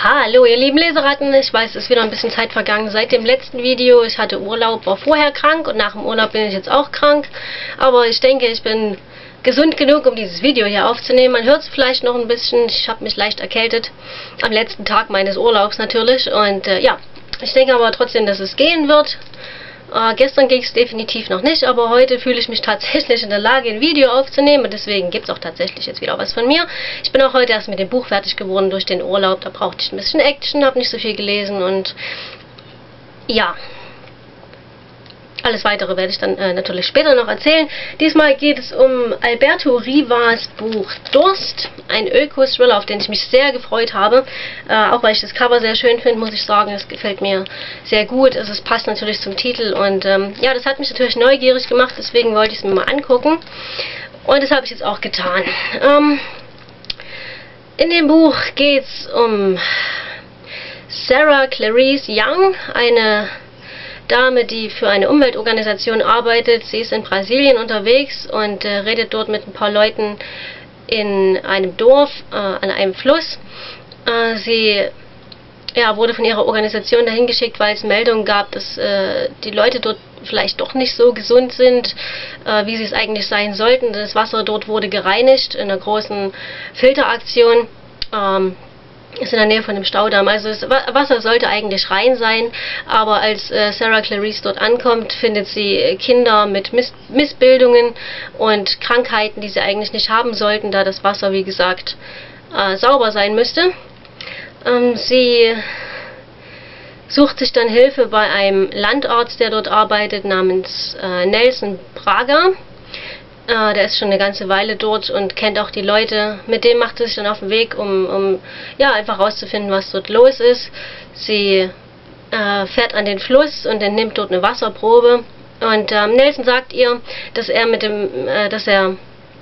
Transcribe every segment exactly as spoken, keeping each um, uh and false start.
Hallo ihr lieben Leseratten, ich weiß, es ist wieder ein bisschen Zeit vergangen seit dem letzten Video. Ich hatte Urlaub, war vorher krank und nach dem Urlaub bin ich jetzt auch krank. Aber ich denke, ich bin gesund genug, um dieses Video hier aufzunehmen. Man hört es vielleicht noch ein bisschen, ich habe mich leicht erkältet. Am letzten Tag meines Urlaubs natürlich. Und äh, ja, ich denke aber trotzdem, dass es gehen wird. Äh, gestern ging es definitiv noch nicht, aber heute fühle ich mich tatsächlich in der Lage, ein Video aufzunehmen und deswegen gibt es auch tatsächlich jetzt wieder was von mir. Ich bin auch heute erst mit dem Buch fertig geworden durch den Urlaub, da brauchte ich ein bisschen Action, habe nicht so viel gelesen und ja, alles weitere werde ich dann äh, natürlich später noch erzählen. Diesmal geht es um Alberto Rivas Buch Durst, ein Öko-Thriller, auf den ich mich sehr gefreut habe. Äh, auch weil ich das Cover sehr schön finde, muss ich sagen, es gefällt mir sehr gut. Also, es passt natürlich zum Titel und ähm, ja, das hat mich natürlich neugierig gemacht, deswegen wollte ich es mir mal angucken. Und das habe ich jetzt auch getan. Ähm, in dem Buch geht es um Sarah Clarice Young, eine Dame, die für eine Umweltorganisation arbeitet. Sie ist in Brasilien unterwegs und äh, redet dort mit ein paar Leuten in einem Dorf, äh, an einem Fluss. Äh, sie ja, wurde von ihrer Organisation dahin geschickt, weil es Meldungen gab, dass äh, die Leute dort vielleicht doch nicht so gesund sind, äh, wie sie es eigentlich sein sollten. Das Wasser dort wurde gereinigt in einer großen Filteraktion. Ähm, ist in der Nähe von dem Staudamm. Also das Wasser sollte eigentlich rein sein, aber als äh, Sarah Clarice dort ankommt, findet sie Kinder mit Miss Missbildungen und Krankheiten, die sie eigentlich nicht haben sollten, da das Wasser, wie gesagt, äh, sauber sein müsste. Ähm, sie sucht sich dann Hilfe bei einem Landarzt, der dort arbeitet, namens äh, Nelson Braga. Uh, der ist schon eine ganze Weile dort und kennt auch die Leute. Mit dem macht sie sich dann auf den Weg, um, um ja, einfach rauszufinden, was dort los ist. Sie uh, fährt an den Fluss und dann nimmt dort eine Wasserprobe. Und ähm, Nelson sagt ihr, dass er mit dem, äh, dass er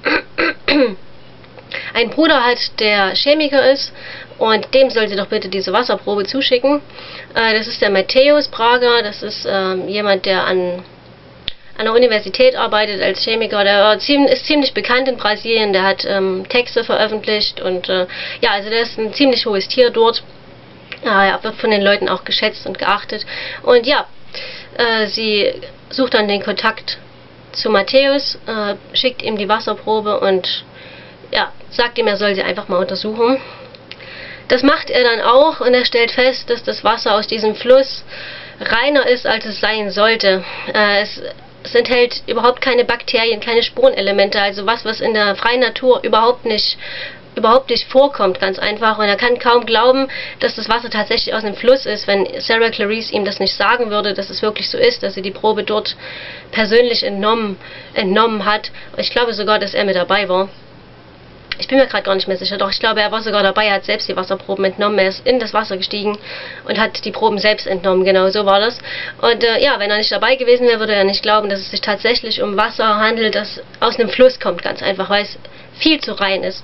einen Bruder hat, der Chemiker ist. Und dem soll sie doch bitte diese Wasserprobe zuschicken. Uh, das ist der Matthäus Braga. Das ist äh, jemand, der an an der Universität arbeitet als Chemiker, der ist ziemlich bekannt in Brasilien, der hat ähm, Texte veröffentlicht und äh, ja, also der ist ein ziemlich hohes Tier dort. Ja, er wird von den Leuten auch geschätzt und geachtet. Und ja, äh, sie sucht dann den Kontakt zu Matthäus, äh, schickt ihm die Wasserprobe und ja, sagt ihm, er soll sie einfach mal untersuchen. Das macht er dann auch und er stellt fest, dass das Wasser aus diesem Fluss reiner ist, als es sein sollte. Äh, es Es enthält überhaupt keine Bakterien, keine Spurenelemente, also was, was in der freien Natur überhaupt nicht, überhaupt nicht vorkommt, ganz einfach. Und er kann kaum glauben, dass das Wasser tatsächlich aus dem Fluss ist, wenn Sarah Clarice ihm das nicht sagen würde, dass es wirklich so ist, dass sie die Probe dort persönlich entnommen, entnommen hat. Ich glaube sogar, dass er mit dabei war. Ich bin mir gerade gar nicht mehr sicher, doch ich glaube, er war sogar dabei, er hat selbst die Wasserproben entnommen, er ist in das Wasser gestiegen und hat die Proben selbst entnommen, genau so war das. Und äh, ja, wenn er nicht dabei gewesen wäre, würde er nicht glauben, dass es sich tatsächlich um Wasser handelt, das aus einem Fluss kommt, ganz einfach, weil es viel zu rein ist.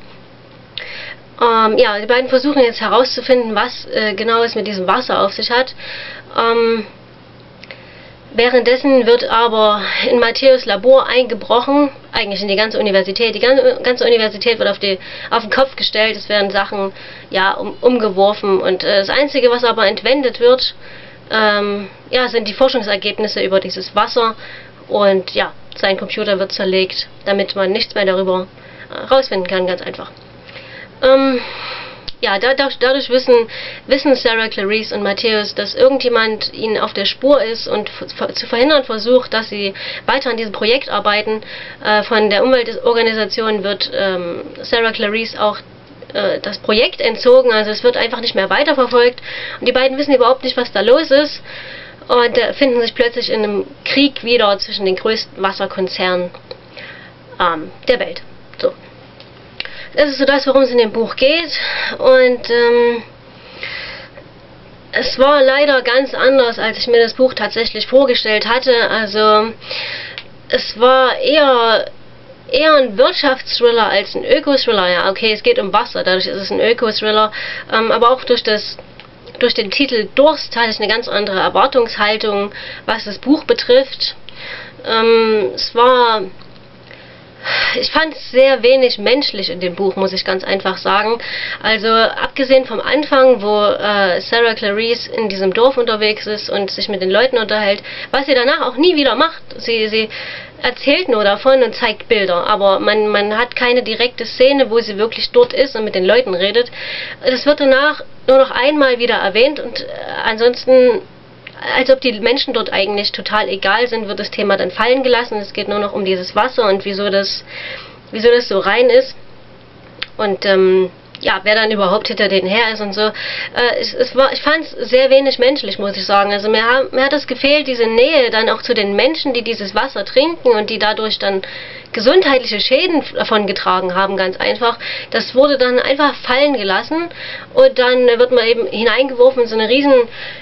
Ähm, ja, die beiden versuchen jetzt herauszufinden, was äh, genau es mit diesem Wasser auf sich hat. Ähm, Währenddessen wird aber in Matthäus Labor eingebrochen, eigentlich in die ganze Universität. Die ganze, ganze Universität wird auf, die, auf den Kopf gestellt, es werden Sachen ja, um, umgeworfen und äh, das Einzige, was aber entwendet wird, ähm, ja, sind die Forschungsergebnisse über dieses Wasser und ja, sein Computer wird zerlegt, damit man nichts mehr darüber äh, rausfinden kann, ganz einfach. Ähm, Ja, dadurch, dadurch wissen, wissen Sarah Clarice und Matthäus, dass irgendjemand ihnen auf der Spur ist und zu verhindern versucht, dass sie weiter an diesem Projekt arbeiten. Äh, von der Umweltorganisation wird ähm, Sarah Clarice auch äh, das Projekt entzogen, also es wird einfach nicht mehr weiterverfolgt. Und die beiden wissen überhaupt nicht, was da los ist und äh, finden sich plötzlich in einem Krieg wieder zwischen den größten Wasserkonzernen ähm, der Welt. So. Das ist so das, worum es in dem Buch geht und ähm, es war leider ganz anders, als ich mir das Buch tatsächlich vorgestellt hatte. Also es war eher, eher ein Wirtschaftsthriller als ein Öko-Thriller. Ja, okay, es geht um Wasser, dadurch ist es ein Öko-Thriller, ähm, aber auch durch, das, durch den Titel Durst hatte ich eine ganz andere Erwartungshaltung, was das Buch betrifft. Ähm, es war... Ich fand es sehr wenig menschlich in dem Buch, muss ich ganz einfach sagen. Also abgesehen vom Anfang, wo äh, Sarah Clarice in diesem Dorf unterwegs ist und sich mit den Leuten unterhält, was sie danach auch nie wieder macht. Sie, sie erzählt nur davon und zeigt Bilder, aber man, man hat keine direkte Szene, wo sie wirklich dort ist und mit den Leuten redet. Das wird danach nur noch einmal wieder erwähnt und äh, ansonsten, als ob die Menschen dort eigentlich total egal sind, wird das Thema dann fallen gelassen. Es geht nur noch um dieses Wasser und wieso das, wieso das so rein ist. Und ähm, ja, wer dann überhaupt hinter denen her ist und so. Äh, es, es war, ich fand es sehr wenig menschlich, muss ich sagen. Also mir, mir hat es gefehlt, diese Nähe dann auch zu den Menschen, die dieses Wasser trinken und die dadurch dann gesundheitliche Schäden davon getragen haben, ganz einfach. Das wurde dann einfach fallen gelassen und dann wird man eben hineingeworfen in so eine riesen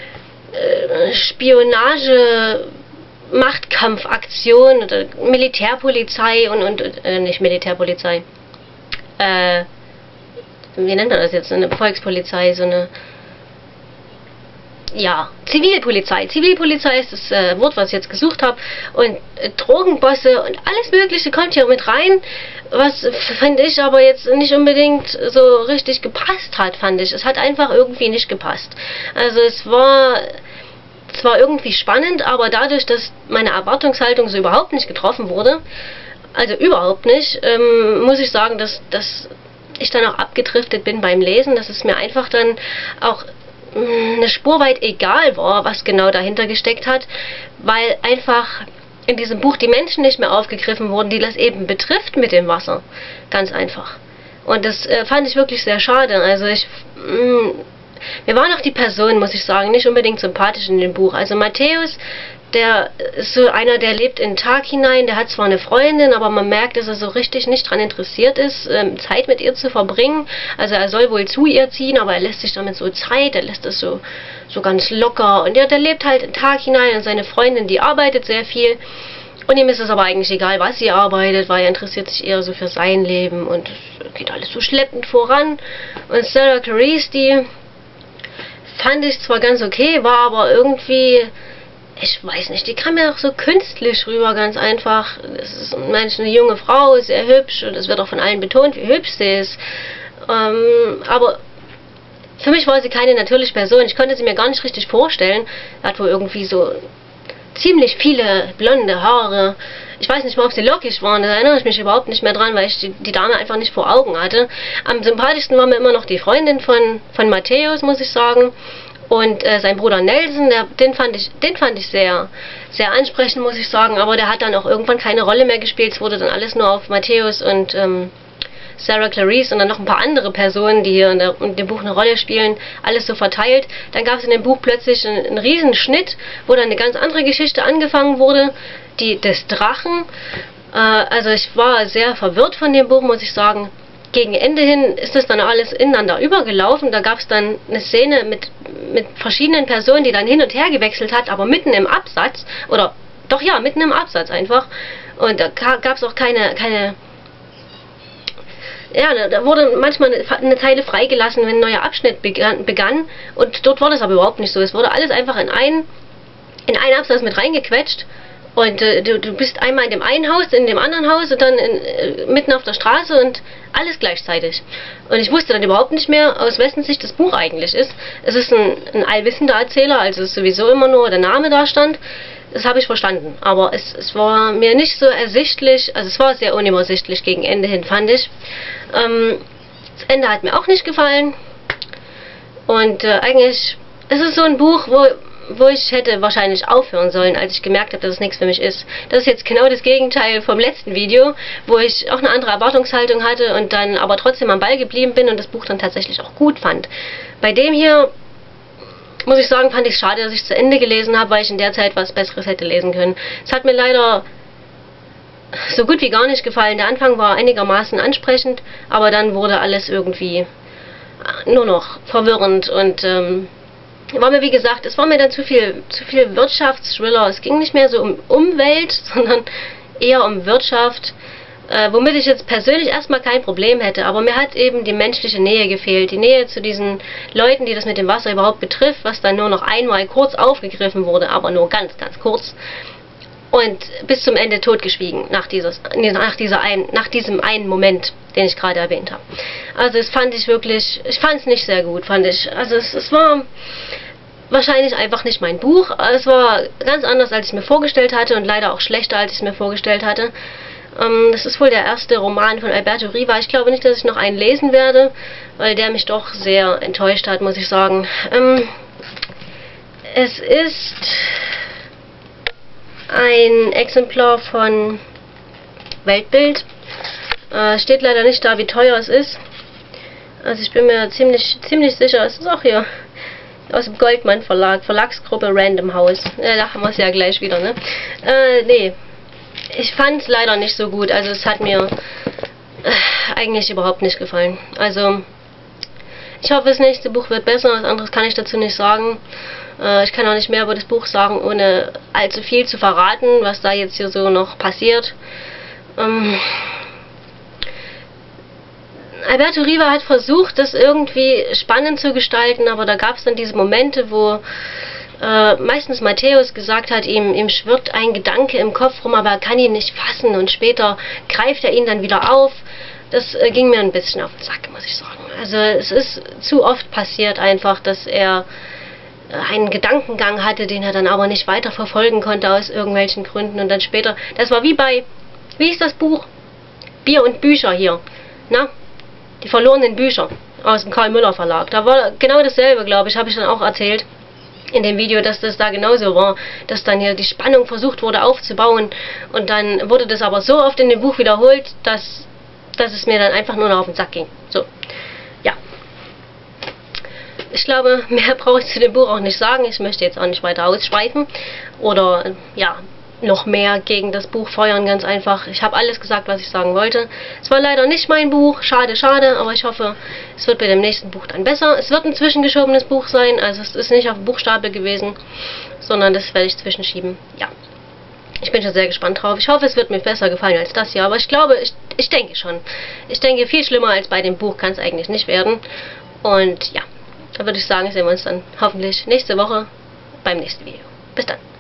Spionage, Machtkampfaktion oder Militärpolizei und, und äh, nicht Militärpolizei. Äh, wie nennt man das jetzt? Eine Volkspolizei, so eine ja, Zivilpolizei. Zivilpolizei ist das äh, Wort, was ich jetzt gesucht habe. Und äh, Drogenbosse und alles Mögliche kommt hier mit rein, was finde ich aber jetzt nicht unbedingt so richtig gepasst hat, fand ich. Es hat einfach irgendwie nicht gepasst. Also es war zwar irgendwie spannend, aber dadurch, dass meine Erwartungshaltung so überhaupt nicht getroffen wurde, also überhaupt nicht, ähm, muss ich sagen, dass, dass ich dann auch abgedriftet bin beim Lesen, dass es mir einfach dann auch eine Spur weit egal war, was genau dahinter gesteckt hat, weil einfach in diesem Buch die Menschen nicht mehr aufgegriffen wurden, die das eben betrifft mit dem Wasser. Ganz einfach. Und das äh, fand ich wirklich sehr schade. Also ich... Mh, mir waren auch die Personen, muss ich sagen, nicht unbedingt sympathisch in dem Buch. Also Matthäus, der ist so einer, der lebt in den Tag hinein, der hat zwar eine Freundin, aber man merkt, dass er so richtig nicht daran interessiert ist, ähm, Zeit mit ihr zu verbringen. Also er soll wohl zu ihr ziehen, aber er lässt sich damit so Zeit, er lässt das so, so ganz locker. Und ja, der lebt halt in den Tag hinein und seine Freundin, die arbeitet sehr viel. Und ihm ist es aber eigentlich egal, was sie arbeitet, weil er interessiert sich eher so für sein Leben und geht alles so schleppend voran. Und Sarah Clarice, die fand ich zwar ganz okay, war aber irgendwie, ich weiß nicht, die kam mir auch so künstlich rüber, ganz einfach. Das ist manchmal eine junge Frau, sehr hübsch und es wird auch von allen betont, wie hübsch sie ist. Ähm, aber für mich war sie keine natürliche Person, ich konnte sie mir gar nicht richtig vorstellen. Er hat wohl irgendwie so ziemlich viele blonde Haare. Ich weiß nicht mal, ob sie lockig waren, da erinnere ich mich überhaupt nicht mehr dran, weil ich die, die Dame einfach nicht vor Augen hatte. Am sympathischsten war mir immer noch die Freundin von, von Matthäus, muss ich sagen. Und äh, sein Bruder Nelson, der, den fand ich, den fand ich sehr, sehr ansprechend, muss ich sagen. Aber der hat dann auch irgendwann keine Rolle mehr gespielt. Es wurde dann alles nur auf Matthäus und ähm, Sarah Clarice und dann noch ein paar andere Personen, die hier in, der, in dem Buch eine Rolle spielen, alles so verteilt. Dann gab es in dem Buch plötzlich einen, einen riesen Schnitt, wo dann eine ganz andere Geschichte angefangen wurde, die des Drachen. Äh, also ich war sehr verwirrt von dem Buch, muss ich sagen. Gegen Ende hin ist das dann alles ineinander übergelaufen. Da gab es dann eine Szene mit, mit verschiedenen Personen, die dann hin und her gewechselt hat, aber mitten im Absatz, oder doch ja, mitten im Absatz einfach. Und da gab es auch keine, keine ja, da wurde manchmal eine, eine Zeile freigelassen, wenn ein neuer Abschnitt begann, begann. Und dort war das aber überhaupt nicht so. Es wurde alles einfach in einen, in einen Absatz mit reingequetscht. Und äh, du, du bist einmal in dem einen Haus, in dem anderen Haus und dann in, äh, mitten auf der Straße und alles gleichzeitig. Und ich wusste dann überhaupt nicht mehr, aus wessen Sicht das Buch eigentlich ist. Es ist ein, ein allwissender Erzähler, also es ist sowieso immer nur der Name da stand. Das habe ich verstanden, aber es, es war mir nicht so ersichtlich, also es war sehr unübersichtlich gegen Ende hin, fand ich. Ähm, das Ende hat mir auch nicht gefallen. Und äh, eigentlich ist es so ein Buch, wo... wo ich hätte wahrscheinlich aufhören sollen, als ich gemerkt habe, dass es nichts für mich ist. Das ist jetzt genau das Gegenteil vom letzten Video, wo ich auch eine andere Erwartungshaltung hatte und dann aber trotzdem am Ball geblieben bin und das Buch dann tatsächlich auch gut fand. Bei dem hier, muss ich sagen, fand ich es schade, dass ich es zu Ende gelesen habe, weil ich in der Zeit was Besseres hätte lesen können. Es hat mir leider so gut wie gar nicht gefallen. Der Anfang war einigermaßen ansprechend, aber dann wurde alles irgendwie nur noch verwirrend und ähm, war mir, wie gesagt, es war mir dann zu viel, zu viel Wirtschaftsthriller. Es ging nicht mehr so um Umwelt, sondern eher um Wirtschaft, äh, womit ich jetzt persönlich erstmal kein Problem hätte. Aber mir hat eben die menschliche Nähe gefehlt. Die Nähe zu diesen Leuten, die das mit dem Wasser überhaupt betrifft, was dann nur noch einmal kurz aufgegriffen wurde, aber nur ganz, ganz kurz. und bis zum Ende totgeschwiegen nach, dieses, nach, dieser ein, nach diesem einen Moment, den ich gerade erwähnt habe. Also das fand ich wirklich, ich fand es nicht sehr gut, fand ich. Also es, es war wahrscheinlich einfach nicht mein Buch. Es war ganz anders, als ich mir vorgestellt hatte und leider auch schlechter, als ich es mir vorgestellt hatte. Ähm, das ist wohl der erste Roman von Alberto Riva. Ich glaube nicht, dass ich noch einen lesen werde, weil der mich doch sehr enttäuscht hat, muss ich sagen. Ähm, es ist ein Exemplar von Weltbild. Äh, steht leider nicht da, wie teuer es ist. Also ich bin mir ziemlich, ziemlich sicher, es ist auch hier aus dem Goldmann Verlag, Verlagsgruppe Random House. Ja, da haben wir es ja gleich wieder, ne? Äh, nee. Ich fand es leider nicht so gut. Also es hat mir äh, eigentlich überhaupt nicht gefallen. Also ich hoffe, das nächste Buch wird besser. Was anderes kann ich dazu nicht sagen. Äh, ich kann auch nicht mehr über das Buch sagen, ohne allzu viel zu verraten, was da jetzt hier so noch passiert. Ähm, Alberto Riva hat versucht, das irgendwie spannend zu gestalten, aber da gab es dann diese Momente, wo äh, meistens Matthäus gesagt hat, ihm, ihm schwirrt ein Gedanke im Kopf rum, aber er kann ihn nicht fassen und später greift er ihn dann wieder auf. Das äh, ging mir ein bisschen auf den Sack, muss ich sagen. Also es ist zu oft passiert einfach, dass er äh, einen Gedankengang hatte, den er dann aber nicht weiter verfolgen konnte aus irgendwelchen Gründen und dann später, das war wie bei, wie ist das Buch? Bier und Bücher hier, na? Die verlorenen Bücher aus dem Karl Müller Verlag. Da war genau dasselbe, glaube ich, habe ich dann auch erzählt in dem Video, dass das da genauso war, dass dann hier die Spannung versucht wurde aufzubauen und dann wurde das aber so oft in dem Buch wiederholt, dass, dass es mir dann einfach nur noch auf den Sack ging. So, ja. Ich glaube, mehr brauche ich zu dem Buch auch nicht sagen. Ich möchte jetzt auch nicht weiter ausschweifen oder, ja, noch mehr gegen das Buch feuern, ganz einfach. Ich habe alles gesagt, was ich sagen wollte. Es war leider nicht mein Buch, schade, schade, aber ich hoffe, es wird bei dem nächsten Buch dann besser. Es wird ein zwischengeschobenes Buch sein, also es ist nicht auf dem Buchstapel gewesen, sondern das werde ich zwischenschieben. Ja, ich bin schon sehr gespannt drauf. Ich hoffe, es wird mir besser gefallen als das hier, aber ich glaube, ich, ich denke schon. Ich denke, viel schlimmer als bei dem Buch kann es eigentlich nicht werden. Und ja, da würde ich sagen, sehen wir uns dann hoffentlich nächste Woche beim nächsten Video. Bis dann.